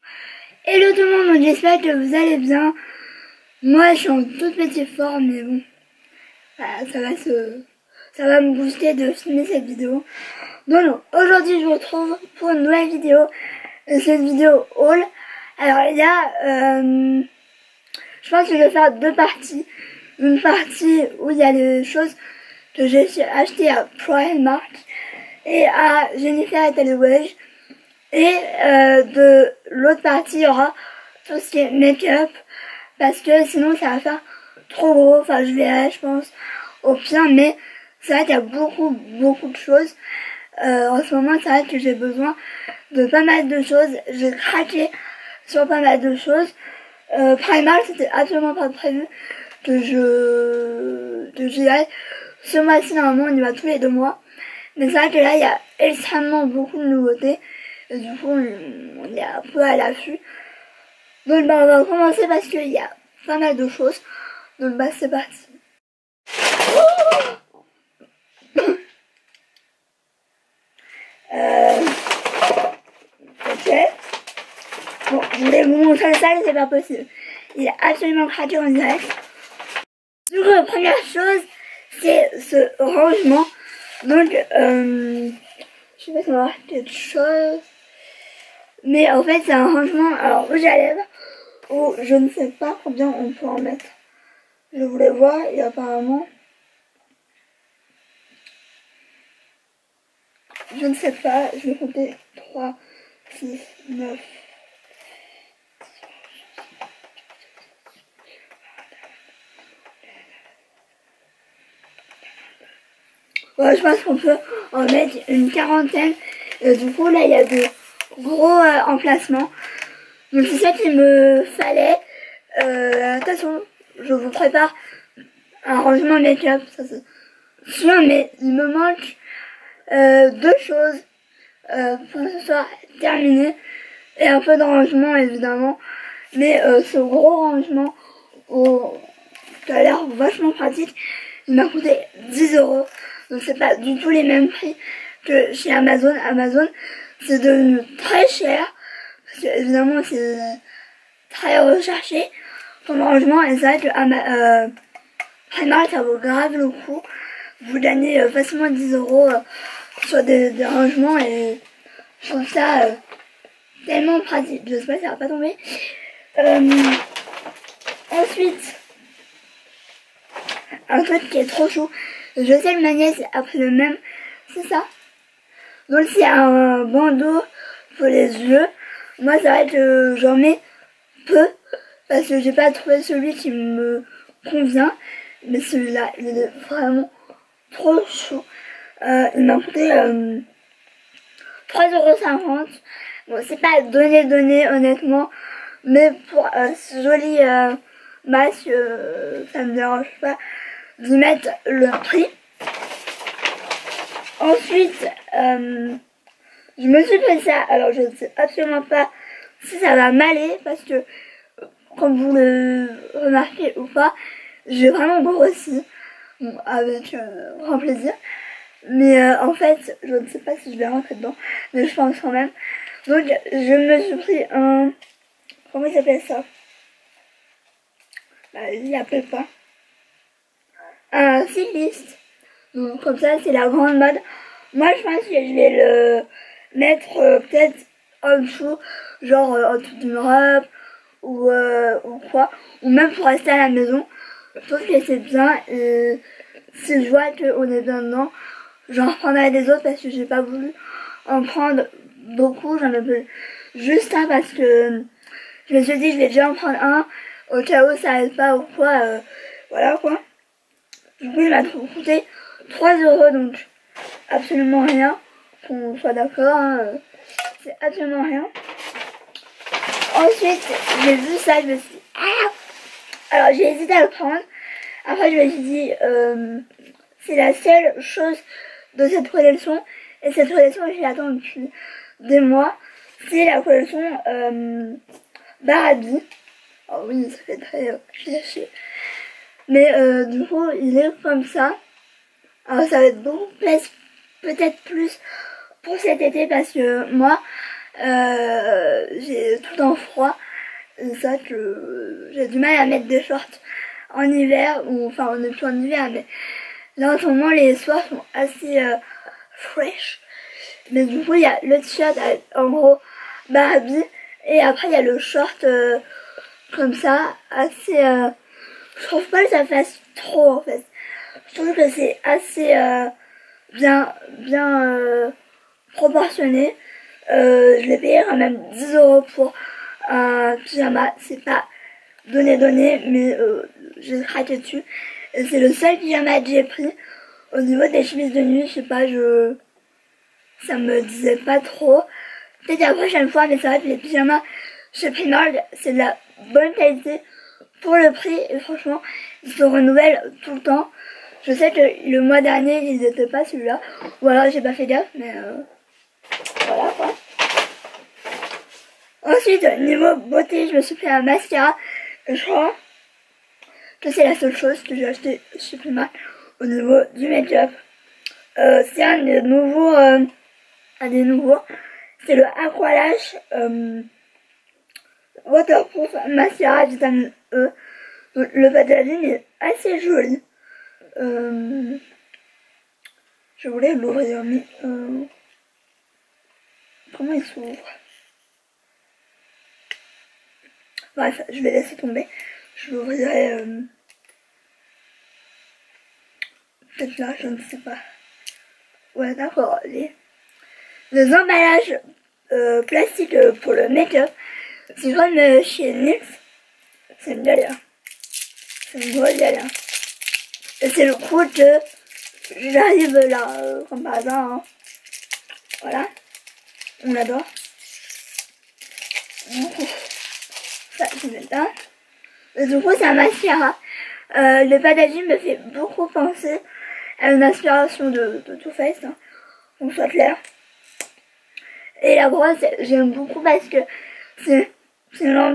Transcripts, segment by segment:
Hello tout le monde, j'espère que vous allez bien. Moi je suis en toute petite forme, mais bon, voilà, ça va me booster de filmer cette vidéo. Donc aujourd'hui je vous retrouve pour une nouvelle vidéo, cette vidéo haul. Alors il y a, je pense que je vais faire deux parties. Une partie où il y a des choses que j'ai achetées à Primark et à Jennifer et Telewage. Et de l'autre partie, il y aura tout ce qui est make-up, parce que sinon ça va faire trop gros. Enfin, je verrai, je pense, au pire, mais c'est vrai qu'il y a beaucoup de choses. En ce moment, c'est vrai que j'ai besoin de pas mal de choses. J'ai craqué sur pas mal de choses. Primark, c'était absolument pas prévu que j'y aille. Ce mois-ci, normalement, on y va tous les 2 mois. Mais c'est vrai que là, il y a extrêmement beaucoup de nouveautés. Et du coup, on est un peu à l'affût. Donc, on va commencer parce qu'il y a pas mal de choses. Donc, c'est parti. Ok. Bon, je voulais vous montrer ça, mais c'est pas possible. Il est absolument craqué en direct. Du coup, la première chose, c'est ce rangement. Donc, je sais pas si on va voir quelque chose. Mais en fait, c'est un rangement, alors rouge à lèvres, où je ne sais pas combien on peut en mettre. Je voulais voir, et apparemment, je ne sais pas, je vais compter 3, 6, 9. Ouais, je pense qu'on peut en mettre une quarantaine. Du coup, là, il y a de gros emplacements. Donc, c'est ça qu'il me fallait. Attention, je vous prépare un rangement make-up. Ça, c'est sûr, mais il me manque 2 choses pour que ce soit terminé. Et un peu de rangement, évidemment. Mais ce gros rangement, qui a l'air vachement pratique, il m'a coûté 10 €. Donc c'est pas du tout les mêmes prix que chez Amazon. Amazon, c'est devenu très cher. Parce que évidemment, c'est très recherché comme rangement. Et c'est vrai que Primark, ça vaut grave le coup. Vous gagnez facilement 10 € sur des rangements. Et je trouve ça tellement pratique. J'espère que ça va pas tomber. Ensuite, un truc qui est trop chaud. Je sais que ma nièce a pris le même. C'est ça. Donc c'est un bandeau pour les yeux. Moi c'est vrai que j'en mets peu. Parce que j'ai pas trouvé celui qui me convient. Mais celui-là, il est vraiment trop chaud. Il m'a coûté 3,50 €. Bon, c'est pas donné honnêtement. Mais pour ce joli masque, ça me dérange pas d'y mettre le prix. Ensuite, je me suis pris ça. Alors, je ne sais absolument pas si ça va m'aller parce que, comme vous le remarquez ou pas, j'ai vraiment grossi. Bon, avec grand plaisir. Mais en fait, je ne sais pas si je vais rentrer dedans, mais je pense quand même. Donc, je me suis pris un... Comment il s'appelle ça? Il appelle pas. Un cycliste. Donc comme ça, c'est la grande mode. Moi, je pense que je vais le mettre peut-être en dessous, genre en dessous d'une robe ou quoi. Ou même pour rester à la maison. Je trouve que c'est bien. Et si je vois qu'on est bien dedans, j'en reprendrai des autres parce que j'ai pas voulu en prendre beaucoup. J'en ai pris juste un parce que je me suis dit je vais déjà en prendre un au cas où ça n'arrive pas ou quoi. Voilà quoi. Du coup, il m'a coûté 3 €, donc absolument rien. Qu'on soit d'accord, hein, c'est absolument rien. Ensuite, j'ai vu ça, je me suis dit, ah! Alors, j'ai hésité à le prendre. Après, je me suis dit, c'est la seule chose de cette collection. Et cette collection, je l'attends depuis des mois. C'est la collection Barbie. Oh oui, ça fait très cliché. Mais du coup, il est comme ça. Alors ça va être beaucoup peut-être plus pour cet été parce que moi, J'ai tout le temps froid. Et ça, j'ai du mal à mettre des shorts en hiver, ou enfin on est plus en hiver, mais là en ce moment les soirs sont assez fresh. Mais du coup il y a le t-shirt en gros Barbie, et après il y a le short comme ça, assez je trouve pas que ça fasse trop en fait. Je trouve que c'est assez bien proportionné. Je l'ai payé quand même 10 € pour un pyjama. C'est pas donné, mais j'ai craqué dessus. Et c'est le seul pyjama que j'ai pris. Au niveau des chemises de nuit, je sais pas, ça me disait pas trop. Peut-être la prochaine fois, mais c'est vrai que les pyjamas chez Primark, c'est de la bonne qualité pour le prix. Et franchement, ils se renouvellent tout le temps. Je sais que le mois dernier, ils étaient pas celui-là. Ou alors j'ai pas fait gaffe, mais voilà quoi. Ensuite, niveau beauté, je me suis fait un mascara. Je crois que c'est la seule chose que j'ai acheté chez Primark au niveau du make-up. C'est un des nouveaux, c'est le Aqualash Waterproof Mascara Vitamine E. Le packaging est assez joli. Je voulais l'ouvrir, mais comment il s'ouvre? Bref, je vais laisser tomber. Je l'ouvrirai peut-être là, je ne sais pas. Ouais, d'accord. Les emballages plastiques pour le make-up, c'est comme chez NYX. C'est une galère. C'est une grosse galère. Et c'est le coup que j'arrive là, comme par hasard. Hein. Voilà. On adore. Du coup, ça, je mets là. Et du coup, c'est un mascara. Le packaging me fait beaucoup penser à une inspiration de Too Faced. Hein. On soit clair. Et la brosse, j'aime beaucoup parce que c'est une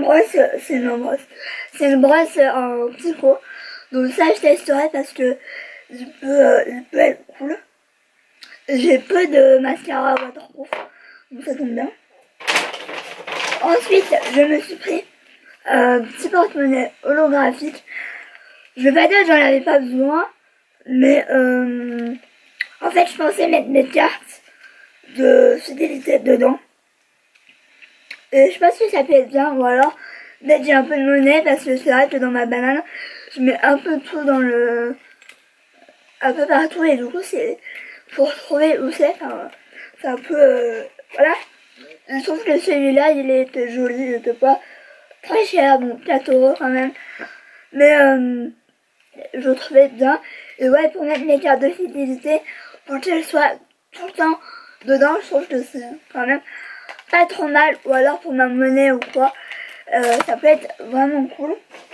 brosse en psycho. Donc ça, je testerai parce que il peut être cool. J'ai peu de mascara waterproof, donc ça tombe bien. Ensuite, je me suis pris un petit porte-monnaie holographique. Je vais pas dire que j'en avais pas besoin, mais en fait, je pensais mettre mes cartes de fidélité dedans. Et je pense que ça peut être bien, ou alors peut-être j'ai un peu de monnaie, parce que c'est vrai que dans ma banane, je mets un peu tout dans un peu partout, et du coup c'est pour trouver où c'est, enfin, c'est un peu, voilà. Je trouve que celui-là, il était joli, il était pas très cher, bon, 4 € quand même, mais je le trouvais bien. Et ouais, pour mettre mes cartes de fidélité, pour qu'elles soient tout le temps dedans, je trouve que c'est quand même pas trop mal, ou alors pour ma monnaie ou quoi, ça peut être vraiment cool.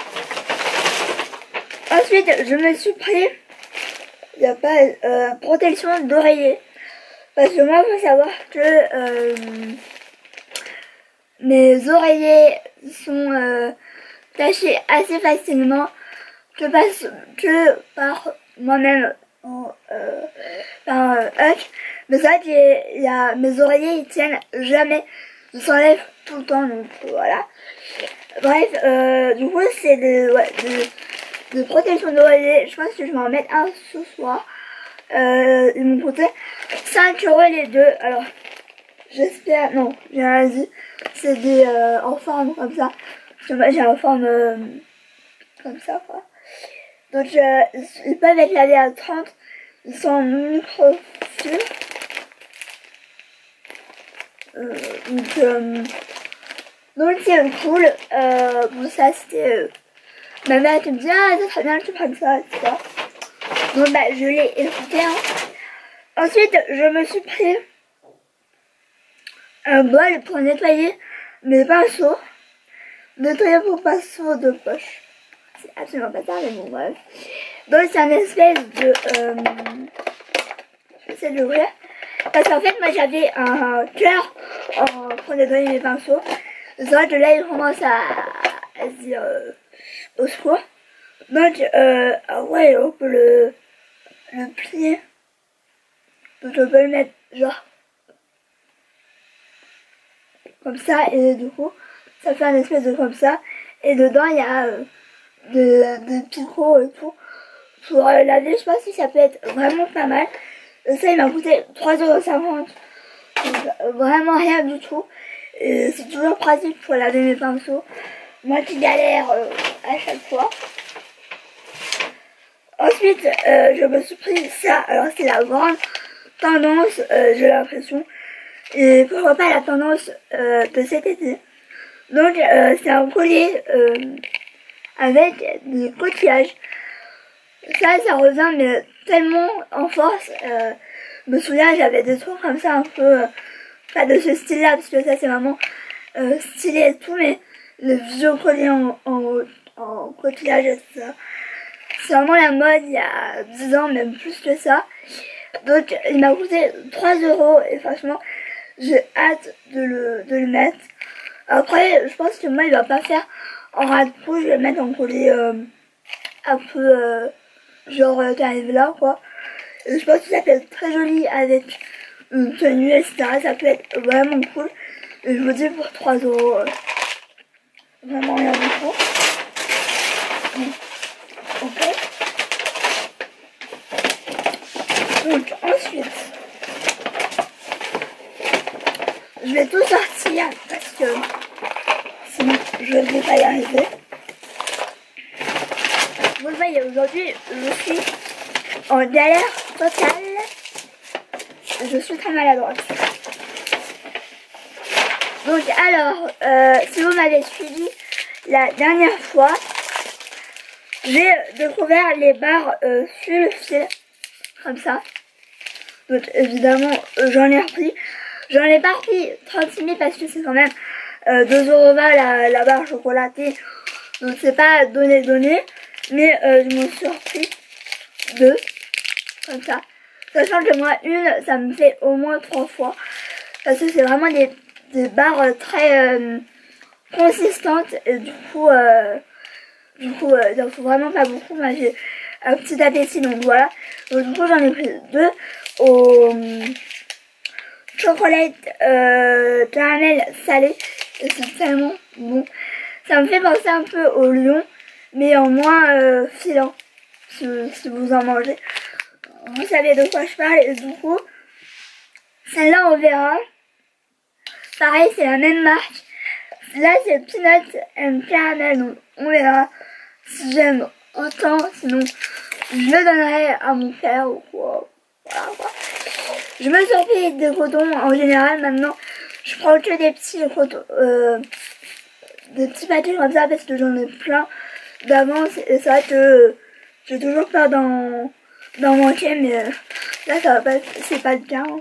Ensuite, je me suis pris, il n'y a pas protection d'oreiller, parce que moi, il faut savoir que mes oreillers sont tachés assez facilement, que par moi-même ou par Huck. Mais c'est vrai que mes oreillers ils tiennent jamais, ils s'enlèvent tout le temps, donc voilà. Bref, du coup c'est des protections d'oreiller. Je pense que je vais en mettre un ce soir. Ils m'ont coûté 5 € les deux. Alors j'espère, non, j'ai rien dit. C'est des en forme comme ça. Parce que moi j'ai en forme comme ça quoi. Donc ils peuvent être lavés à 30. Ils sont en microfilm. Donc c'est cool. Bon ça c'était ma mère qui me dit ah c'est très bien que tu prennes ça, etc. Donc bah je l'ai écouté. Hein. Ensuite je me suis pris un bol pour nettoyer mes pinceaux. Nettoyer pour pinceaux de poche. C'est absolument pas ça mais bon bref. Donc c'est un espèce de je vais essayer de l'ouvrir. Parce qu'en fait moi j'avais un cœur pour nettoyer mes pinceaux. C'est vrai que là il commence à se dire au secours. Donc ah ouais on peut le plier. Donc on peut le mettre genre comme ça, et du coup, ça fait un espèce de comme ça. Et dedans, il y a des petits crocs et tout. Pour laver, je pense que ça peut être vraiment pas mal. Ça, il m'a coûté 3,50 €. Vraiment rien du tout. C'est toujours pratique pour laver mes pinceaux. Moi qui galère à chaque fois. Ensuite, je me suis pris ça. Alors, c'est la grande tendance, j'ai l'impression. Et pourquoi pas la tendance de cet été. Donc, c'est un collier avec des coquillages. Ça revient mais tellement en force. Je me souviens, j'avais des trucs comme ça un peu, pas de ce style là, parce que ça c'est vraiment stylé et tout, mais le vieux collier en coquillage et tout ça. C'est vraiment la mode il y a 10 ans, même plus que ça. Donc il m'a coûté 3 € et franchement j'ai hâte de le mettre. Après je pense que moi il va pas faire en ras de peau, je vais le mettre en collier un peu genre qui arrive là quoi. Et je pense que ça peut être très joli avec une tenue etc. Ça peut être vraiment cool. Et je vous dis pour 3 €, vraiment rien du tout. Ok. Donc ensuite, je vais tout sortir parce que sinon je ne vais pas y arriver. Vous le voyez, aujourd'hui je suis en galère totale. Je suis très maladroite. Donc alors, si vous m'avez suivi la dernière fois, j'ai découvert les barres sur le fil, comme ça. Donc évidemment, j'en ai repris. J'en ai pas repris 36 000 parce que c'est quand même 2 € la barre chocolatée. Donc c'est pas donné. Mais je m'en suis repris 2, comme ça. Sachant que moi, une, ça me fait au moins 3 fois. Parce que c'est vraiment des barres très consistantes. Et du coup, il en faut vraiment pas beaucoup. Moi, j'ai un petit appétit, donc voilà. Donc du coup, j'en ai pris 2 au chocolat caramel salé. Et c'est tellement bon. Ça me fait penser un peu au lion, mais en moins filant, si vous en mangez. Vous savez de quoi je parle. Et du coup, celle-là, on verra. Pareil, c'est la même marque. Là, c'est Peanut and Caramel, donc on verra si j'aime autant. Sinon, je le donnerai à mon père ou quoi. Voilà quoi. Je me suis pris des cotons en général. Maintenant, je prends que des petits cotons, des petits paquets comme ça parce que j'en ai plein d'avance. Et c'est vrai que j'ai toujours peur d'en manquer, mais là, ça va pas, c'est pas le cas. Hein.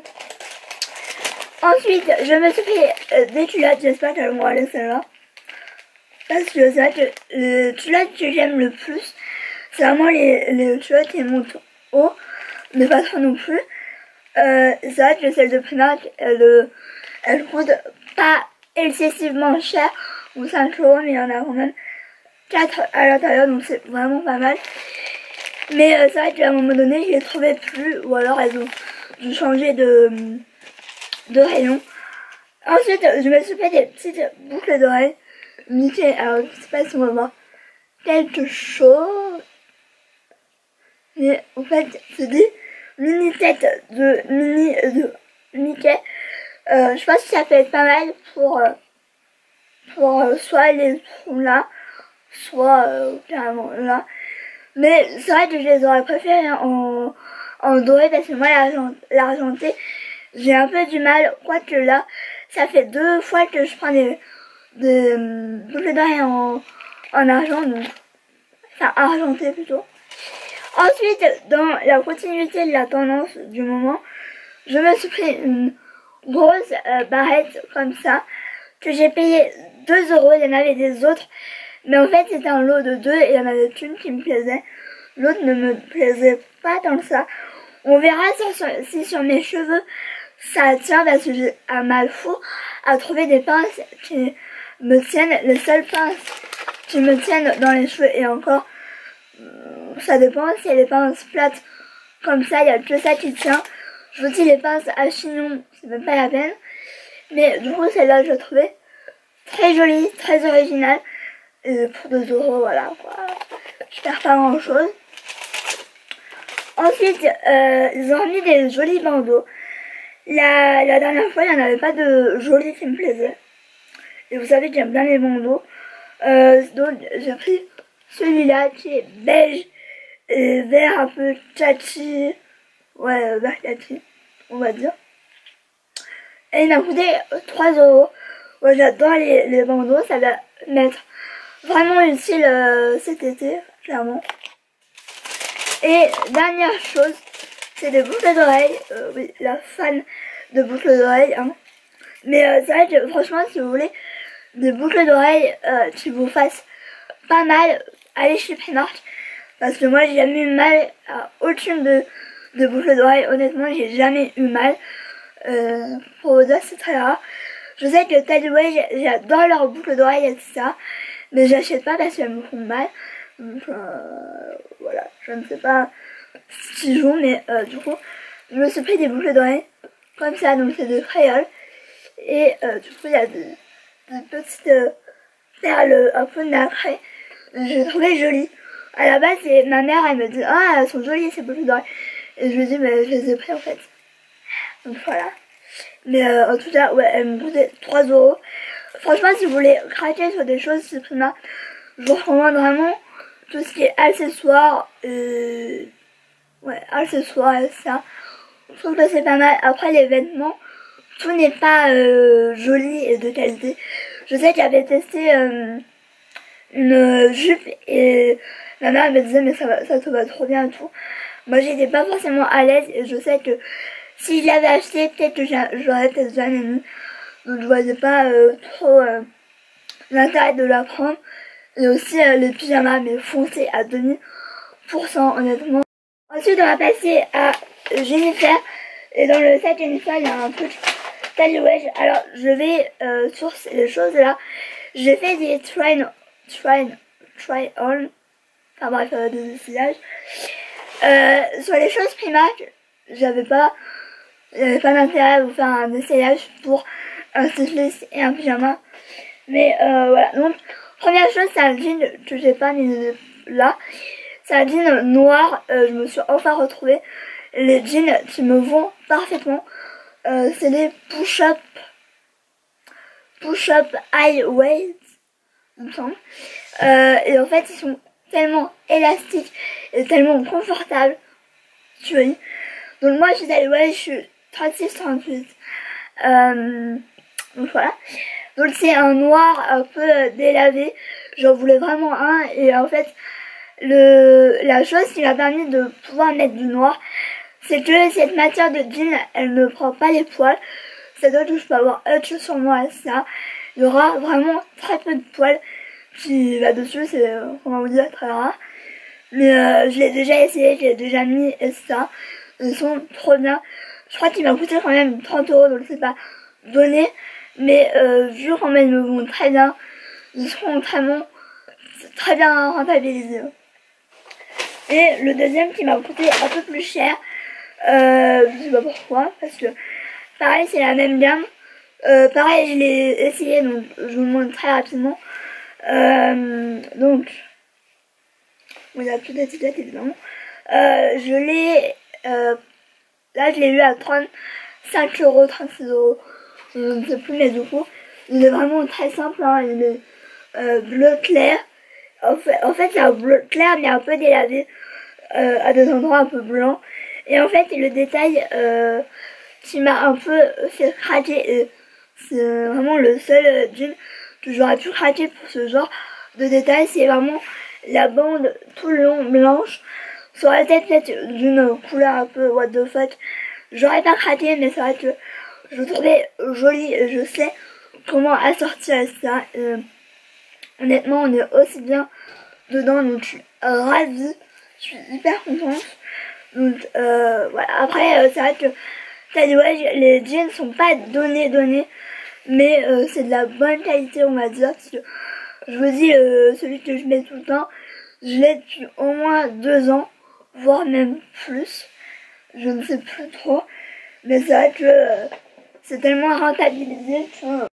Ensuite, je me suis pris des culottes, j'espère qu'elles vont aller celles-là. Parce que c'est vrai que les culottes que j'aime le plus, c'est vraiment les culottes qui montent haut, mais pas trop non plus. C'est vrai que celle de Primark, elle coûte pas excessivement cher, ou 5 €, mais il y en a quand même 4 à l'intérieur, donc c'est vraiment pas mal. Mais c'est vrai qu'à un moment donné, je les trouvais plus, ou alors elles ont dû changer de rayon. Ensuite, je me suis fait des petites boucles d'oreilles. Mickey, alors je sais pas si on va voir quelque chose. Mais en fait, c'est dit mini-tête de Mickey. Je pense que ça peut être pas mal pour soit les trous là, soit carrément là. Mais c'est vrai que je les aurais préférés en doré parce que moi l'argenté, j'ai un peu du mal, quoique là, ça fait 2 fois que je prends des boucles d'oreilles en argent, donc, enfin argenté plutôt. Ensuite, dans la continuité de la tendance du moment, je me suis pris une grosse barrette comme ça, que j'ai payé 2 €, il y en avait des autres, mais en fait c'était un lot de 2 et il y en avait une qui me plaisait, l'autre ne me plaisait pas tant que ça. On verra si sur mes cheveux ça tient parce que j'ai un mal fou à trouver des pinces qui me tiennent. Les seules pinces qui me tiennent dans les cheveux et encore, ça dépend. Si les pinces plates comme ça, il n'y a que ça qui tient. Je vous dis les pinces à chignon, c'est même pas la peine. Mais du coup, celle-là, je l'ai trouvée très jolie, très originale. Et pour 2 €, voilà quoi. Je perds pas grand chose. Ensuite, ils ont mis des jolis bandeaux. La dernière fois, il n'y en avait pas de jolis qui me plaisaient. Et vous savez que j'aime bien les bandeaux. Donc, j'ai pris celui-là qui est beige et vert un peu tchatchi. Ouais, vert tchatchi, on va dire. Et il m'a coûté 3 €. Ouais, j'adore les bandeaux, ça va m'être vraiment utile cet été, clairement. Et dernière chose, c'est des boucles d'oreilles. Oui, la fan de boucles d'oreilles. Hein. Mais c'est vrai que franchement, si vous voulez des boucles d'oreilles qui vous fassent pas mal, allez chez Primark. Parce que moi, j'ai jamais eu mal à aucune de boucles d'oreilles. Honnêtement, j'ai jamais eu mal. Pour vous dire, c'est très rare. Je sais que Tadway, j'adore leurs boucles d'oreilles et tout ça. Mais j'achète pas parce qu'elles me font mal. Donc voilà, je ne sais pas ce qu'ils jouent, mais du coup, je me suis pris des boucles d'oreilles comme ça, donc c'est des créoles. Et du coup, il y a des petites perles un peu nacrées. J'ai trouvé jolies. À la base, ma mère, elle me dit, ah, elles sont jolies ces boucles d'oreilles. Et je lui dis, mais je les ai pris en fait. Donc voilà. Mais en tout cas, ouais, elles me coûtaient 3 €. Franchement, si vous voulez craquer sur des choses, c'est Prima. Je vous recommande vraiment tout ce qui est accessoires. Ouais, accessoires et ça. Je trouve que c'est pas mal. Après, les vêtements, tout n'est pas joli et de qualité. Je sais que j'avais testé une jupe et ma mère me disait mais ça te va trop bien et tout. Moi, j'étais pas forcément à l'aise et je sais que si je l'avais acheté, peut-être que j'aurais peut-être jamais mis. Donc je voyais pas trop l'intérêt de la prendre. Et aussi les pyjamas, mais foncés à 2000% honnêtement. Ensuite on va passer à Jennifer. Et dans le sac Jennifer il y a un truc taille wedge. Alors je vais sur les choses là. J'ai fait des try on. Enfin bref, des essayages. Sur les choses Primark, j'avais pas d'intérêt à vous faire un essayage pour un sleeveless et un pyjama. Mais voilà, donc première chose, c'est un jean que j'ai pas mis là. C'est un jean noir, je me suis enfin retrouvée les jeans qui me vont parfaitement. C'est les push-up high waist, il me semble. Et en fait, ils sont tellement élastiques et tellement confortables. Tu vois. Donc moi, je suis allée, ouais, je suis 36-38. Donc voilà. Donc c'est un noir un peu délavé. J'en voulais vraiment un. Et en fait, la chose qui m'a permis de pouvoir mettre du noir, c'est que cette matière de jean, elle ne prend pas les poils. C'est-à-dire que je peux avoir autre chose sur moi et ça. Il y aura vraiment très peu de poils qui là-dessus, c'est, comment vous dire, très rare. Mais je l'ai déjà essayé, je l'ai déjà mis et ça. Ils sont trop bien. Je crois qu'il m'a coûté quand même 30 €, donc c'est pas donné. Mais vu quand même ils me vont très bien, ils seront très bien rentabilisés. Et le deuxième qui m'a coûté un peu plus cher, je sais pas pourquoi, parce que pareil c'est la même gamme. Pareil je l'ai essayé, donc je vous le montre très rapidement. Donc, il y a plus d'étiquette évidemment. Je l'ai, là je l'ai eu à 35 €, 36 €, je ne sais plus, mais du coup, il est vraiment très simple, hein, il est bleu clair. En fait c'est un bleu clair mais un peu délavé, à des endroits un peu blancs. Et en fait, le détail qui m'a un peu fait craquer, et c'est vraiment le seul jean que j'aurais pu craquer pour ce genre de détail, c'est vraiment la bande tout le long blanche. Ça aurait été peut-être d'une couleur un peu what the fuck, j'aurais pas craqué, mais c'est vrai que je le trouvais joli et je sais comment assortir ça. Honnêtement, on est aussi bien dedans, donc je suis ravie, je suis hyper contente. Donc voilà, après c'est vrai que les jeans sont pas donnés, mais c'est de la bonne qualité, on va dire, parce que je vous dis, celui que je mets tout le temps, je l'ai depuis au moins 2 ans, voire même plus, je ne sais plus trop, mais c'est vrai que c'est tellement rentabilisé que...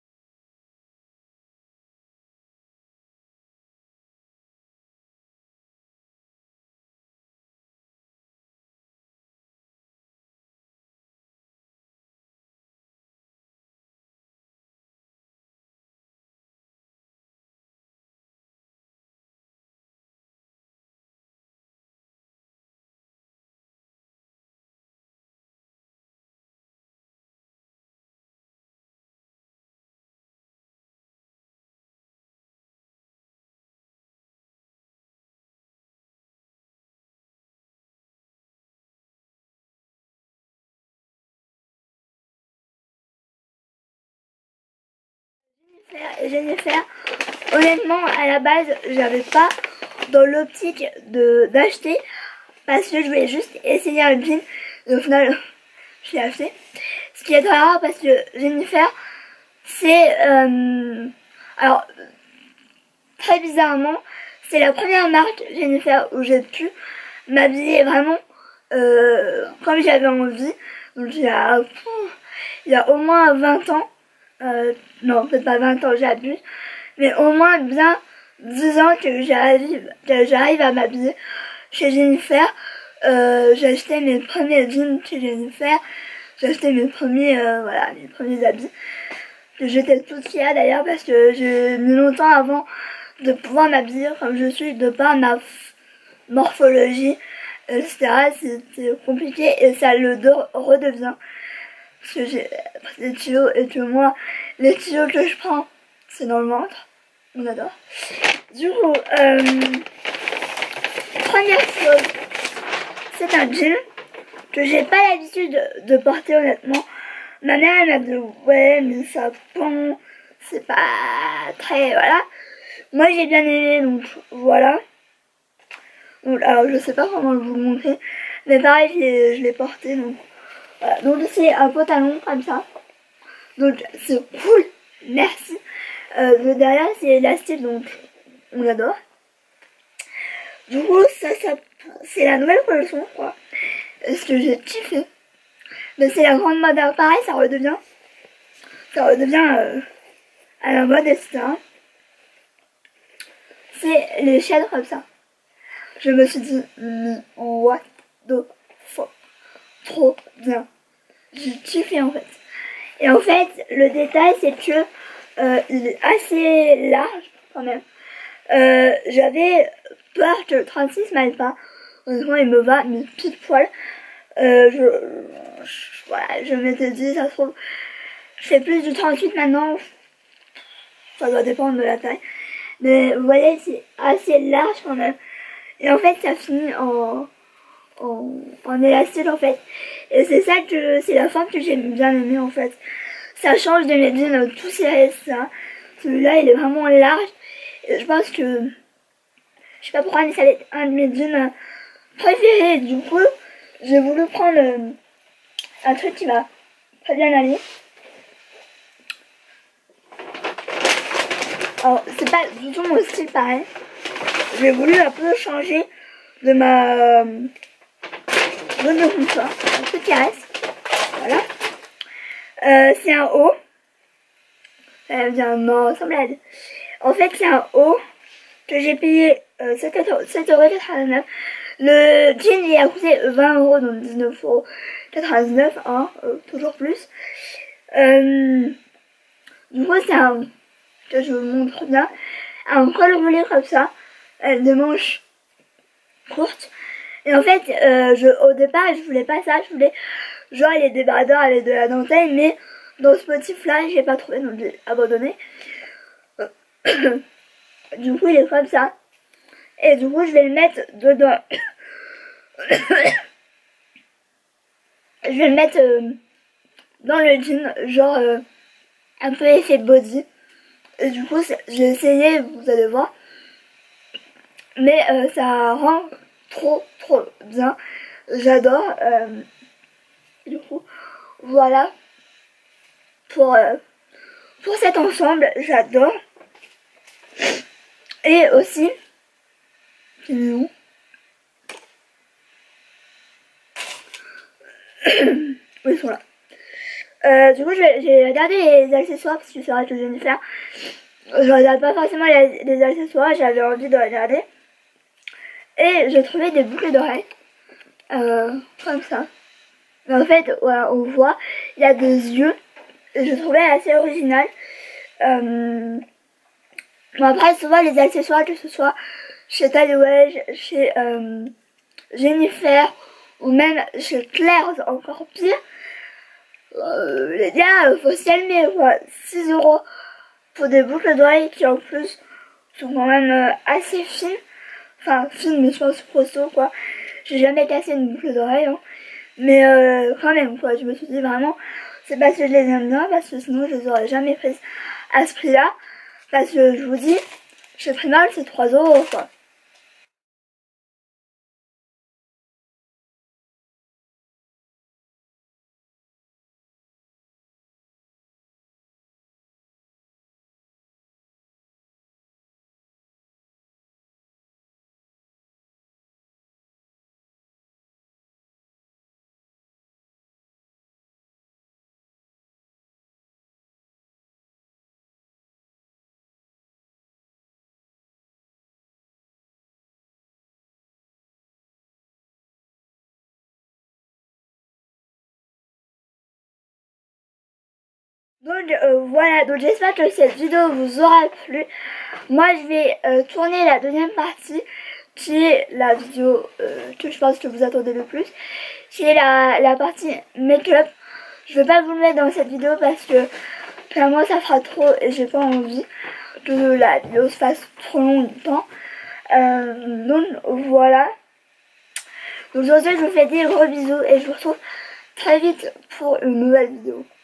Jennifer, honnêtement, à la base, j'avais pas dans l'optique d'acheter parce que je voulais juste essayer un jean. Et au final, je l'ai acheté. Ce qui est très rare parce que Jennifer, c'est... alors, très bizarrement, c'est la première marque Jennifer où j'ai pu m'habiller vraiment comme j'avais envie. Donc il y a au moins 20 ans. Non, peut-être pas 20 ans, j'abuse. Mais au moins bien 10 ans que j'arrive à m'habiller chez Jennifer. J'ai acheté mes premiers jeans chez Jennifer. J'ai acheté mes premiers, voilà, mes premiers habits. J'étais toute fière d'ailleurs parce que j'ai mis longtemps avant de pouvoir m'habiller comme je suis de par ma morphologie, etc. C'est compliqué et ça le redevient. Parce que j'ai des kilos et que moi, les kilos que je prends, c'est dans le ventre. On adore. Du coup, première chose, c'est un jean que j'ai pas l'habitude de porter honnêtement. Ma mère elle m'a dit ouais mais ça pend, c'est pas très voilà. Moi j'ai bien aimé donc voilà. Donc, alors je sais pas comment vous le montrer, mais pareil je l'ai porté donc voilà. Donc c'est un pantalon comme ça. Donc c'est cool, merci. Le derrière c'est élastique donc on adore. Du coup ça c'est la nouvelle collection quoi. Ce que j'ai kiffé. Mais c'est la grande mode, pareil ça redevient à la mode etc. C'est les shades comme ça. Je me suis dit what the fuck, trop bien. J'ai kiffé en fait. Et en fait le détail c'est que il est assez large quand même. J'avais peur que le 36 m'aille pas. Honnêtement il me va mais pile poil. Voilà, je m'étais dit ça se trouve je fais plus du 38 maintenant. Ça doit dépendre de la taille. Mais vous voyez c'est assez large quand même. Et en fait ça finit en élastique en fait. Et c'est ça que c'est la forme que j'ai bien aimé en fait. Ça change de mes jeans tout serrés ça. Celui-là il est vraiment large. Et je pense que je sais pas pourquoi mais ça va être un de mes jeans préférés. Du coup j'ai voulu prendre un truc qui va très bien aller. Alors c'est pas du tout mon style pareil. J'ai voulu un peu changer de ma zone de confort. Un peu caresse. Voilà. C'est un haut. Ça vient non, ça me l'a dit. En fait c'est un haut que j'ai payé 7,89 €. Le jean il a coûté 20 €, donc 19,99 €, hein, toujours plus. Du coup c'est un que je vous montre bien, un col roulé comme ça, des manches courtes. Et en fait au départ je voulais pas ça, je voulais genre les débardeurs avec de la dentelle, mais dans ce motif là j'ai pas trouvé donc j'ai abandonné. Du coup il est comme ça. Et du coup je vais le mettre dedans. Je vais le mettre dans le jean, genre un peu effet body. Et du coup j'ai essayé, vous allez voir. Mais ça rend trop bien. J'adore. Du coup voilà pour cet ensemble, j'adore. Et aussi où ils sont là. Du coup j'ai regardé les accessoires parce que c'est vrai que je viens de faire. Je regarde pas forcément les accessoires, j'avais envie de regarder. Et j'ai trouvé des boucles d'oreilles. Comme ça. Mais en fait, voilà, on voit, il y a des yeux. Je trouvais assez original. Bon, après, souvent les accessoires, que ce soit chez Taliway, chez Jennifer, ou même chez Claire, encore pire. Les gars, faut se calmer, quoi. 6 € pour des boucles d'oreilles qui en plus sont quand même assez fines. Enfin, fines, mais je pense costaud, quoi. J'ai jamais cassé une boucle d'oreille, hein. Mais quand même, quoi. Je me suis dit vraiment, c'est parce que je les aime bien, parce que sinon je les aurais jamais prises à ce prix-là. Parce que je vous dis, chez Primark, c'est 3 €, quoi. Donc voilà, donc j'espère que cette vidéo vous aura plu. Moi je vais tourner la deuxième partie qui est la vidéo que je pense que vous attendez le plus, qui est la partie make-up. Je vais pas vous le mettre dans cette vidéo parce que clairement ça fera trop et j'ai pas envie que la vidéo se fasse trop longtemps. Donc voilà. Donc sur ce je vous fais des gros bisous et je vous retrouve très vite pour une nouvelle vidéo.